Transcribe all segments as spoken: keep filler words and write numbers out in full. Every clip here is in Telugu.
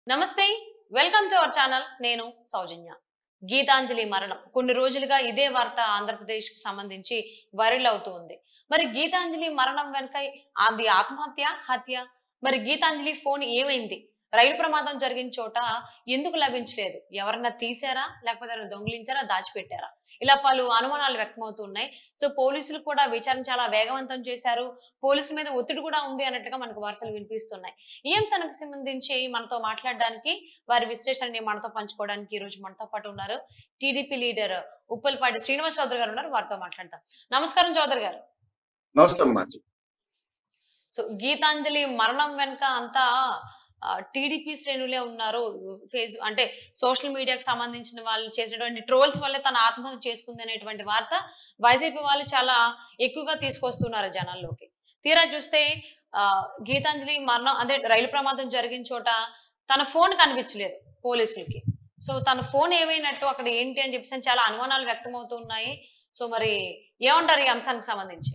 నమస్తే వెల్కమ్ టు అవర్ ఛానల్ నేను సౌజన్య గీతాంజలి మరణం కొన్ని రోజులుగా ఇదే వార్త ఆంధ్రప్రదేశ్ కి సంబంధించి వైరల్ అవుతూ ఉంది మరి గీతాంజలి మరణం వెనుక అది ఆత్మహత్య హత్య మరి గీతాంజలి ఫోన్ ఏమైంది రైలు ప్రమాదం జరిగిన చోట ఎందుకు లభించలేదు ఎవరన్నా తీసారా లేకపోతే దొంగిలించారా దాచిపెట్టారా ఇలా పలు అనుమానాలు వ్యక్తమవుతున్నాయి సో పోలీసులు కూడా విచారణ చాలా వేగవంతం చేశారు పోలీసుల మీద ఒత్తిడి కూడా ఉంది అన్నట్టుగా మనకు వార్తలు వినిపిస్తున్నాయి ఈ అంశానికి సంబంధించి మనతో మాట్లాడడానికి వారి విశ్లేషణని మనతో పంచుకోవడానికి ఈ రోజు మనతో పాటు ఉన్నారు టీడీపీ లీడర్ ఉప్పల్పాటి శ్రీనివాస్ చౌదరి గారు ఉన్నారు వారితో మాట్లాడతాం నమస్కారం చౌదరి గారు నమస్తే సో గీతాంజలి మరణం వెనుక అంతా టీడీపీ శ్రేణులే ఉన్నారు ఫేస్ అంటే సోషల్ మీడియాకి సంబంధించిన వాళ్ళు చేసినటువంటి ట్రోల్స్ వల్లే తన ఆత్మహత్య చేసుకుంది అనేటువంటి వార్త వైసీపీ వాళ్ళు చాలా ఎక్కువగా తీసుకొస్తున్నారు జనాల్లోకి తీరా చూస్తే ఆ గీతాంజలి మరణం అంటే రైలు ప్రమాదం జరిగిన చోట తన ఫోన్ కనిపించలేదు పోలీసులకి సో తన ఫోన్ ఏమైనట్టు అక్కడ ఏంటి అని చెప్పేసి చాలా అనుమానాలు వ్యక్తమవుతున్నాయి సో మరి ఏమంటారు ఈ అంశానికి సంబంధించి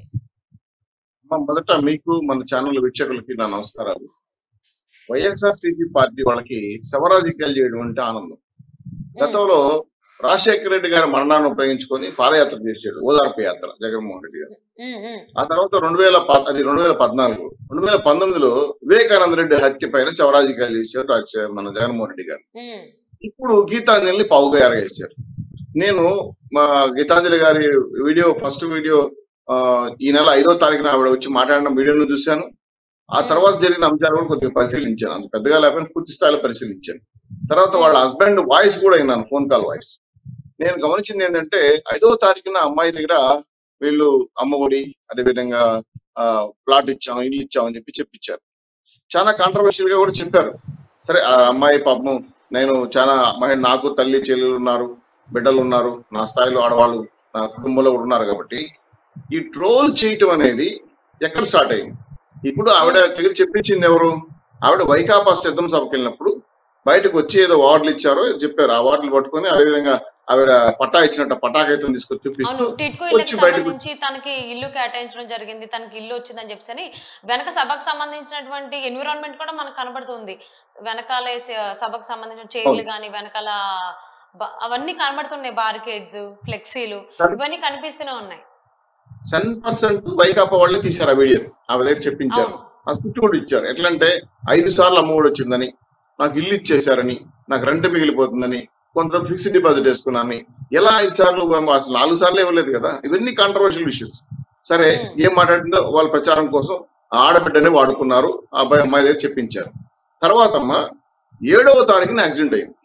మొదట మీకు మన ఛానల్ వీక్షకులకి నా నమస్కారాలు వైఎస్ఆర్సీపీ పార్టీ వాళ్ళకి శవరాజకీయాలు చేయడం అంటే ఆనందం గతంలో రాజశేఖర రెడ్డి గారి మరణాన్ని ఉపయోగించుకొని పాదయాత్ర చేశాడు ఓదార్పు యాత్ర జగన్మోహన్ రెడ్డి గారు ఆ తర్వాత రెండు వేల అది రెండు వేల పద్నాలుగు రెండు వేల పంతొమ్మిదిలో వివేకానంద రెడ్డి హత్య పైన శవరాజకీయాలు చేశారు మన జగన్మోహన్ రెడ్డి గారు ఇప్పుడు గీతాంజలిని పావుగా ఎరగేశారు నేను మా గీతాంజలి గారి వీడియో ఫస్ట్ వీడియో ఈ నెల ఐదో తారీఖున ఆవిడ వచ్చి మాట్లాడిన వీడియోను చూశాను ఆ తర్వాత జరిగిన అంశాలు కూడా కొద్దిగా పరిశీలించాను అంత పెద్దగా లేకపోయినా పూర్తి స్థాయిలో పరిశీలించాను తర్వాత వాళ్ళ హస్బెండ్ వాయిస్ కూడా విన్నాను ఫోన్ కాల్ వాయిస్ నేను గమనించింది ఏంటంటే ఐదో తారీఖున అమ్మాయి దగ్గర వీళ్ళు అమ్మఒడి అదేవిధంగా ఆ ప్లాట్ ఇచ్చాం ఇల్లు ఇచ్చాం అని చెప్పి చెప్పించారు చాలా కాంట్రవర్షియల్ గా కూడా చెప్పారు సరే ఆ అమ్మాయి పాపం నేను చాలా అమ్మాయి నాకు తల్లి చెల్లెలు ఉన్నారు బిడ్డలు ఉన్నారు నా స్థాయిలో ఆడవాళ్ళు నా కుటుంబంలో కూడా ఉన్నారు కాబట్టి ఈ ట్రోల్ చేయటం అనేది ఎక్కడ స్టార్ట్ అయింది ఇప్పుడు ఆవిడ దగ్గర చెప్పించింది ఎవరు ఆవిడ వైకాపా సిద్ధం సభకి వెళ్ళినప్పుడు బయటకు వచ్చి ఏదో అవార్డులు ఇచ్చారో చెప్పారు ఆ అవార్డులు పట్టుకొని అదేవిధంగా ఆవిడ పట్టా ఇచ్చినట్టు పటాకైతే తీసుకొచ్చి చూపిస్తూ సంబంధించి తనకి ఇల్లు కేటాయించడం జరిగింది తనకి ఇల్లు వచ్చిందని చెప్పేసి వెనక సభకు సంబంధించినటువంటి ఎన్విరాన్మెంట్ కూడా మనకు కనబడుతుంది వెనకాల సభకు సంబంధించిన చైర్లు గాని వెనకాల అవన్నీ కనబడుతున్నాయి బారికేడ్స్ ఫ్లెక్సీలు ఇవన్నీ కనిపిస్తూనే ఉన్నాయి సెవెన్ పర్సెంట్ వైకాపా వాళ్ళే తీశారు ఆ వీడియో ఆ దగ్గర చెప్పించారు ఆ స్క్రిప్ట్ కూడా ఇచ్చారు ఎట్లంటే ఐదు సార్లు అమ్మఒడి వచ్చిందని నాకు ఇల్లు ఇచ్చేసారని నాకు రెంట్ మిగిలిపోతుందని కొంత ఫిక్స్డ్ డిపాజిట్ వేసుకున్నాను ఎలా ఐదు సార్లు అసలు నాలుగు సార్లు ఇవ్వలేదు కదా ఇవన్నీ కాంట్రవర్షియల్ ఇష్యూస్ సరే ఏం మాట్లాడిందో వాళ్ళ ప్రచారం కోసం ఆడబిడ్డనే వాడుకున్నారు ఆ అబ్బాయి అమ్మాయి దగ్గర చెప్పించారు తర్వాత అమ్మ ఏడవ తారీఖున యాక్సిడెంట్ అయింది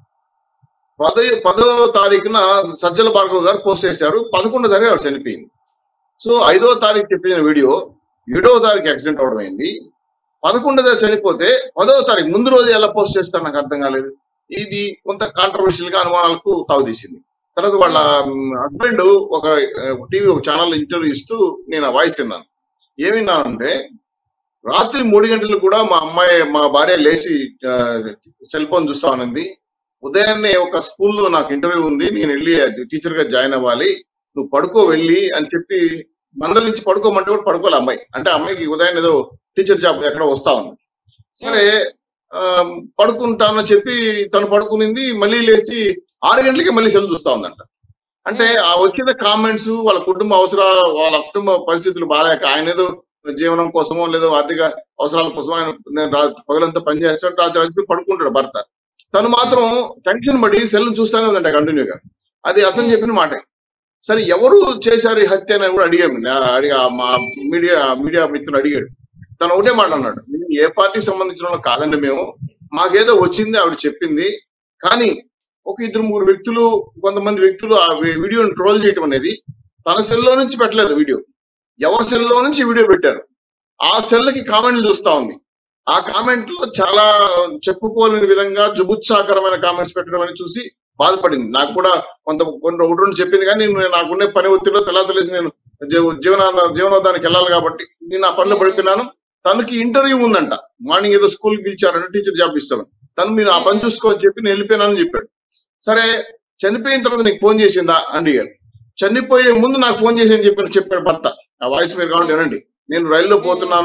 పదో పదో తారీఖున సజ్జల భార్గవ్ గారు పోస్ట్ చేశారు పదకొండో తారీఖు ఆవిడ చనిపోయింది సో ఐదో తారీఖు చెప్పిన వీడియో ఏడవ తారీఖు యాక్సిడెంట్ అవడం అయింది పదకొండో చనిపోతే పదవ తారీఖు ముందు రోజు ఎలా పోస్ట్ చేస్తారు నాకు అర్థం కాలేదు ఇది కొంత కాంట్రవర్షియల్ గా అనుమానాలకు తావుతీసింది తర్వాత వాళ్ళ హస్బెండ్ ఒక టీవీ ఒక ఛానల్ ఇంటర్వ్యూ ఇస్తూ నేను ఆ వాయిస్ విన్నాను ఏమిన్నానంటే రాత్రి మూడు గంటలు కూడా మా అమ్మాయి మా భార్య లేచి సెల్ ఫోన్ చూస్తానంది ఉదయాన్నే ఒక స్కూల్లో నాకు ఇంటర్వ్యూ ఉంది నేను వెళ్ళి టీచర్ గా జాయిన్ అవ్వాలి నువ్వు పడుకో వెళ్ళి అని చెప్పి మందల నుంచి పడుకోమంటే కూడా పడుకోలే అమ్మాయి అంటే అమ్మాయికి ఉదయం ఏదో టీచర్ జాబ్ ఎక్కడ వస్తా ఉంది సరే ఆ పడుకుంటానని చెప్పి తను పడుకునింది మళ్ళీ లేచి ఆరు గంటలకి మళ్ళీ సెల్ చూస్తా ఉందంట అంటే ఆ వచ్చిన కామెంట్స్ వాళ్ళ కుటుంబ అవసరాలు వాళ్ళ కుటుంబ పరిస్థితులు బాగాలేక ఆయన ఏదో జీవనం కోసమో లేదో ఆర్థిక అవసరాల కోసం ఆయన పగలంతా పనిచేస్తాడు రాత్రి రాత్రి పడుకుంటాడు భర్త తను మాత్రం టెన్షన్ పడి సెల్ చూస్తానే ఉందంట కంటిన్యూగా అది అతను చెప్పిన మాట సరే ఎవరు చేశారు ఈ హత్య అని కూడా అడిగాము అడిగా మా మీడియా మీడియా మిత్రులు అడిగాడు తను ఒకటే మాట అన్నాడు ఏ పార్టీకి సంబంధించిన కాదండి మేము మాకేదో వచ్చింది ఆవిడ చెప్పింది కానీ ఒక ఇద్దరు ముగ్గురు వ్యక్తులు కొంతమంది వ్యక్తులు ఆ వీడియోని ట్రోల్ చేయటం అనేది తన సెల్లో నుంచి పెట్టలేదు వీడియో ఎవరి సెల్లో నుంచి వీడియో పెట్టారు ఆ సెల్కి కామెంట్లు చూస్తా ఉంది ఆ కామెంట్ లో చాలా చెప్పుకోలేని విధంగా జుబుత్సాకరమైన కామెంట్స్ పెట్టడం అని చూసి బాధపడింది నాకు కూడా కొంత కొన్ని ఒకటి రెండు చెప్పింది కానీ నేను నాకున్నే పని ఒత్తిడిలో తెల్లా తెలిసి నేను జీవన జీవనోధానికి వెళ్ళాలి కాబట్టి నేను ఆ పనిలో పడిపోయినాను తనకి ఇంటర్వ్యూ ఉందంట మార్నింగ్ ఏదో స్కూల్కి పిలిచారంటే టీచర్ జాబ్ ఇస్తామని తను మీరు ఆ పని చూసుకోవని చెప్పి నేను వెళ్ళిపోయినానని చెప్పాడు సరే చనిపోయిన తర్వాత నీకు ఫోన్ చేసిందా అని అడిగారు చనిపోయే ముందు నాకు ఫోన్ చేసి అని చెప్పి చెప్పాడు భర్త ఆ వాయిస్ మీరు కావాలి వినండి నేను రైల్లో పోతున్నాను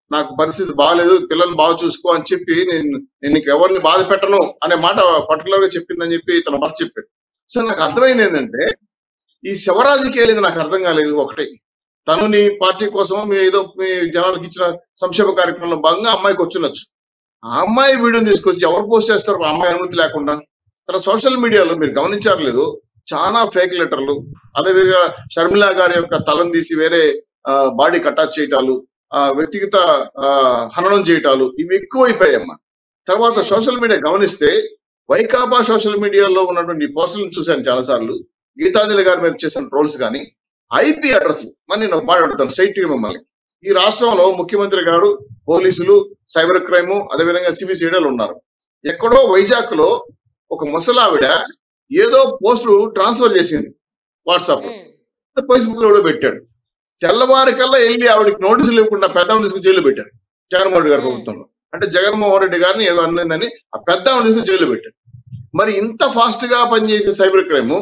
నాకు పరిస్థితి బాగాలేదు, పిల్లల్ని బాగా చూసుకో అని చెప్పి నేను నేను నీకు ఎవరిని బాధ పెట్టను అనే మాట పర్టికులర్ గా చెప్పిందని చెప్పి తన భర్త చెప్పాడు. సో నాకు అర్థమైంది ఏంటంటే ఈ శివరాజుకి ఏది నాకు అర్థం కాలేదు. ఒకటి, తను నీ పార్టీ కోసం మీ ఏదో మీ జనాలకు ఇచ్చిన సంక్షేమ కార్యక్రమంలో భాగంగా అమ్మాయికి వచ్చినచ్చు. ఆ అమ్మాయి వీడియోని తీసుకొచ్చి ఎవరు పోస్ట్ చేస్తారు ఆ అమ్మాయి అనుమతి లేకుండా? తన సోషల్ మీడియాలో మీరు గమనించారు లేదు, చాలా ఫేక్ లెటర్లు, అదేవిధంగా షర్మిల గారి యొక్క తలం తీసి వేరే బాడీకి అటాచ్ చేయటాలు, ఆ వ్యక్తిగత ఆ హననం చేయటాలు, ఇవి ఎక్కువైపోయాయమ్మా. తర్వాత ఉమ్, సోషల్ మీడియా గమనిస్తే వైకాపా సోషల్ మీడియాలో ఉన్నటువంటి పోస్టులను చూశాను చాలా సార్లు. గీతాంజలి గారి మీద చేసిన ట్రోల్స్ కానీ ఐపీ అడ్రస్, మరి నేను ఒక మాట అడుగుతాను స్ట్రైట్ గా మిమ్మల్ని. ఈ రాష్ట్రంలో ఉమ్, ముఖ్యమంత్రి గారు, పోలీసులు, సైబర్ క్రైమ్, అదేవిధంగా సిబిసిఐడీలు ఉన్నారు. ఎక్కడో వైజాగ్ లో ఒక ముసలావిడ ఏదో పోస్ట్ ట్రాన్స్ఫర్ చేసింది వాట్సాప్ లో, ఉమ్, ఫేస్బుక్ లో కూడా పెట్టాడు. తెల్లవారి కల్లా వెళ్ళి ఆవిడకి నోటీసులు ఇవ్వకుండా పెద్ద తీసుకుని జైలు పెట్టారు జగన్మోహన్ రెడ్డి గారి ఉమ్, ప్రభుత్వంలో. అంటే జగన్మోహన్ రెడ్డి గారిని ఏదో అన్నదని ఆ పెద్ద తీసుకుని జైలు పెట్టాడు. మరి ఇంత ఫాస్ట్ గా పనిచేసే సైబర్ క్రైమ్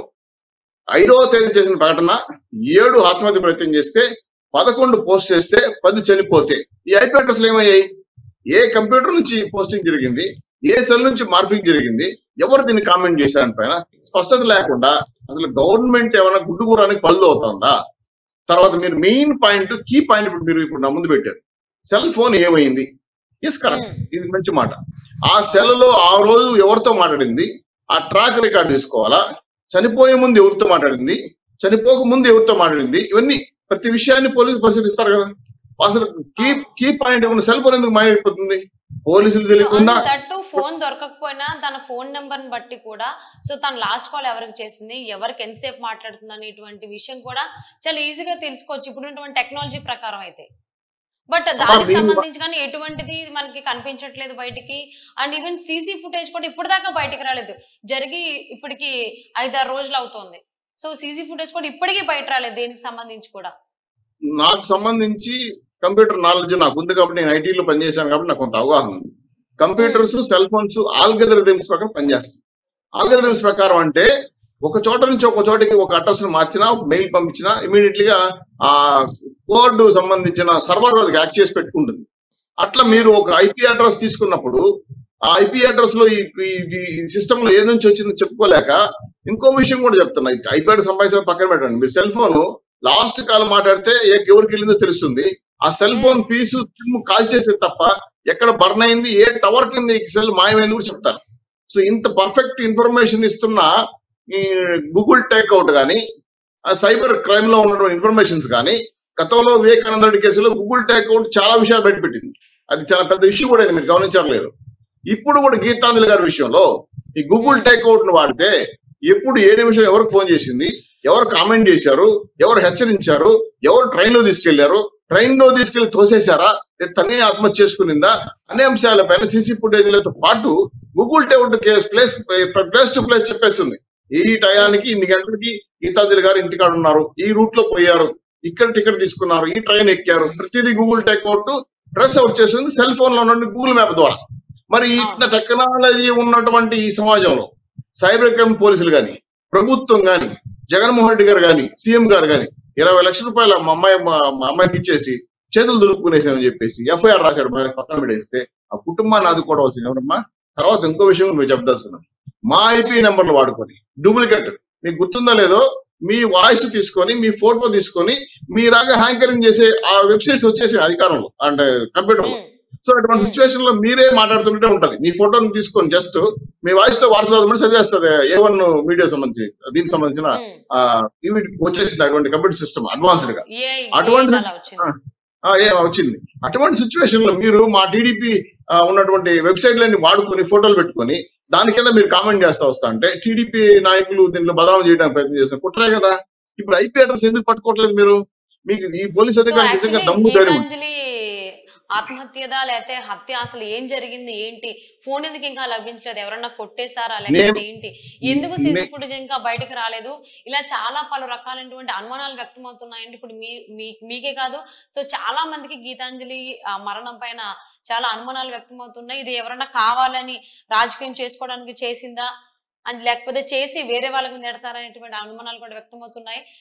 ఐదవ తేదీ చేసిన ప్రకటన, ఏడు ఆత్మహత్య ప్రయత్నం చేస్తే, పదకొండు పోస్ట్ చేస్తే, పది చనిపోతే, ఈ ఐపీ అడ్రస్లు ఏమయ్యాయి? ఏ కంప్యూటర్ నుంచి పోస్టింగ్ జరిగింది, ఏ సెల్ నుంచి మార్ఫింగ్ జరిగింది, ఎవరు దీన్ని కామెంట్ చేశారని పైన స్పష్టత లేకుండా అసలు గవర్నమెంట్ ఏమైనా గుడ్డు కూరానికి పళ్ళు అవుతుందా? తర్వాత మీరు మెయిన్ పాయింట్, కీ పాయింట్ ఇప్పుడు మీరు ఇప్పుడు నా ముందు పెట్టారు, సెల్ ఫోన్ ఏమైంది? ఎస్ కరెక్ట్, ఉమ్, ఇది మంచి మాట. ఆ సెల్ లో ఆ రోజు ఎవరితో మాట్లాడింది, ఆ ట్రాక్ రికార్డ్ తీసుకోవాలా, చనిపోయే ముందు ఎవరితో మాట్లాడింది, చనిపోక ముందు ఎవరితో మాట్లాడింది, ఇవన్నీ ప్రతి విషయాన్ని పోలీసులు పరిశీలిస్తారు కదా. అసలు కీ అవును. కీ పాయింట్ ఏమన్నా సెల్ ఫోన్ ఎందుకు మాయమైపోతుంది? పోలీసులు సో తెలియకుండా అంతట్టు ఫోన్ దొరకకపోయినా తన ఫోన్ నెంబర్ ని బట్టి కూడా, సో తన లాస్ట్ కాల్ ఎవరికి చేసింది, ఎవరికి ఎంతసేపు మాట్లాడుతుంది అనేటువంటి విషయం కూడా చాలా ఈజీగా తెలుసుకోవచ్చు ఇప్పుడున్నటువంటి టెక్నాలజీ ప్రకారం అయితే. బట్ దానికి దీని సంబంధించి కానీ ఎటువంటిది మనకి కనిపించట్లేదు బయటికి. అండ్ ఈవెన్ సీసీ ఫుటేజ్ కూడా ఇప్పుడు దాకా బయటికి రాలేదు. జరిగి ఇప్పటికి ఐదారు రోజులు అవుతోంది. సో సీసీ ఫుటేజ్ కూడా ఇప్పటికీ బయట రాలేదు దేనికి సంబంధించి కూడా. నాకు సంబంధించి కంప్యూటర్ నాలెడ్జ్ నాకు ఉంది కాబట్టి, నేను ఐటీలో పనిచేశాను కాబట్టి నాకు కొంత అవగాహన ఉంది. Um, computers, cell phones algorithms ప్రకారం పనిచేస్తాయి. ఉమ్, ఆల్గరిథమ్స్ ప్రకారం అంటే ఒక చోట నుంచి ఒక చోటికి ఒక అడ్రస్ ను మార్చినా, ఒక మెయిల్ పంపించినా ఇమీడియట్లీ గా ఆ కోడ్ సంబంధించిన సర్వర్ అది యాక్ట్ చేసి పెట్టుకుంటుంది. అట్లా మీరు ఉమ్, ఒక ఐపీ అడ్రస్ తీసుకున్నప్పుడు ఆ ఐపీ అడ్రస్ లో ఈ ఇది సిస్టమ్ లో ఏ నుంచి వచ్చిందో చెప్పుకోలేక, ఇంకో విషయం కూడా చెప్తున్నా, ఐపీ అడ్రస్ సంబంధించిన పక్కన పెట్టండి, మీరు సెల్ ఫోన్ లాస్ట్ కాల్ మాట్లాడితే ఏ ఎవరికి వెళ్ళిందో తెలుస్తుంది. ఆ సెల్ ఫోన్ ఉమ్, పీసు సిమ్ కాల్ చేసేది తప్ప ఎక్కడ బర్న్ అయింది, ఏ టవర్ కింద ఈ సెల్ మాయమైంది కూడా చెప్తారు. సో ఇంత పర్ఫెక్ట్ ఇన్ఫర్మేషన్ ఇస్తున్న ఈ గూగుల్ టేక్అవుట్ కానీ, ఆ సైబర్ క్రైమ్ లో ఉన్నటువంటి ఇన్ఫర్మేషన్స్ కానీ, గతంలో వివేకానంద రెడ్డి కేసులో గూగుల్ టేక్అవుట్ చాలా విషయాలు బయటపెట్టింది. అది చాలా పెద్ద ఇష్యూ కూడా అయింది, మీరు గమనించట్లేదు. ఇప్పుడు కూడా గీతాంజలి గారి విషయంలో ఈ గూగుల్ ఉమ్, టేక్అవుట్ ను వాడితే ఎప్పుడు ఏ నిమిషం ఎవరికి ఫోన్ చేసింది, ఎవరు కామెంట్ చేశారు, ఎవరు హెచ్చరించారు, ఎవరు ట్రైన్ లో తీసుకెళ్లారు, ట్రైన్ లో తీసుకెళ్లి తోసేశారా, లేదా తనే ఆత్మహత్య చేసుకునిందా అనే అంశాలపైన సీసీ ఫుటేజ్లతో పాటు Google takeout place place to place చెప్పేస్తుంది. ఈ టయానికి ఇన్ని గంటలకి గీతాంజలి గారు ఇంటికాడ ఉన్నారు, ఈ రూట్ లో పోయారు, ఇక్కడ టికెట్ తీసుకున్నారు, ఈ ట్రైన్ ఎక్కారు, ప్రతిదీ గూగుల్ టేక్అవుట్ ట్రెస్ అవుట్ చేస్తుంది సెల్ ఫోన్ లో నుండి గూగుల్ మ్యాప్ ద్వారా. మరి ఇంత అవును. టెక్నాలజీ ఉన్నటువంటి ఈ సమాజంలో సైబర్ క్రైమ్ పోలీసులు కానీ, ప్రభుత్వం కానీ, జగన్మోహన్ రెడ్డి గారు కానీ, సీఎం గారు కానీ ఇరవై లక్షల రూపాయలు మా అమ్మాయి మా మా అమ్మాయికి ఇచ్చేసి చేతులు దులుపుకునేసామని చెప్పేసి ఎఫ్ఐఆర్ రాశాడు, పక్కన పెడేస్తే ఆ కుటుంబాన్ని ఉమ్, ఆదుకోవడం ఎవరమ్మా? తర్వాత ఇంకో విషయం మీరు చెప్పదలుచుకున్నాం, మా ఐపీ ఉమ్, నెంబర్లు వాడుకొని డూప్లికేట్, మీకు గుర్తుందో లేదో, మీ వాయిస్ తీసుకొని, మీ ఫోటో తీసుకొని మీలాగా హ్యాంకరింగ్ చేసే ఆ వెబ్సైట్స్ వచ్చేసి అధికారంలో అంటే కంప్యూటర్ లో. ఉమ్, సో అటువంటి ఉమ్, సిచ్యువేషన్ లో మీరే మాట్లాడుతుంటే ఉంటది, మీ ఫోటోని తీసుకొని జస్ట్ మీ వాయిస్ తో వార్తలు చదివేస్తుంది ఏ వన్ మీడియా సంబంధించి, దీనికి సంబంధించిన ఉమ్. ఆ ఇవి వచ్చేసింది అటువంటి కంప్యూటర్ సిస్టమ్ అడ్వాన్స్డ్ గా. అవును. ఏ ఏ అటువంటి అలా వచ్చింది. ఆ, ఏం వచ్చింది అటువంటి సిచ్యువేషన్ లో మీరు మా టీడీపీ ఉన్నటువంటి వెబ్సైట్లన్నీ వాడుకొని ఫోటోలు పెట్టుకొని దాని కింద మీరు కామెంట్ చేస్తా వస్తా అంటే టీడీపీ నాయకులు దీంట్లో బదనాం చేయడానికి ప్రయత్నం చేసిన కుట్రే కదా. ఇప్పుడు ఐపీ అడ్రస్ ఎందుకు పట్టుకోవట్లేదు మీరు? మీకు ఈ పోలీస్ సో అధికారులు నిజంగా యాక్చువల్లీ దమ్ము ధైర్యం ఉంది. గీతాంజలి ఆత్మహత్యదా లేకపోతే హత్య, అసలు ఏం జరిగింది ఏంటి, ఫోన్ ఎందుకు ఇంకా లభించలేదు, ఎవరన్నా కొట్టేశారా నేను లేకపోతే ఏంటి, ఎందుకు సీసీ నే- ఫుటేజ్ ఇంకా బయటకు రాలేదు, ఇలా చాలా పలు రకాలైనటువంటి అనుమానాలు వ్యక్తమవుతున్నాయండి ఇప్పుడు మీ మీ- మీకే కాదు. సో చాలా మందికి గీతాంజలి ఆ, మరణం పైన చాలా అనుమానాలు వ్యక్తమవుతున్నాయి. ఇది ఎవరన్నా కావాలని రాజకీయం చేసుకోవడానికి చేసిందా అని, లేకపోతే చేసి వేరే వాళ్ళకి నెడతారనేటువంటి అనుమానాలు కూడా వ్యక్తమవుతున్నాయి.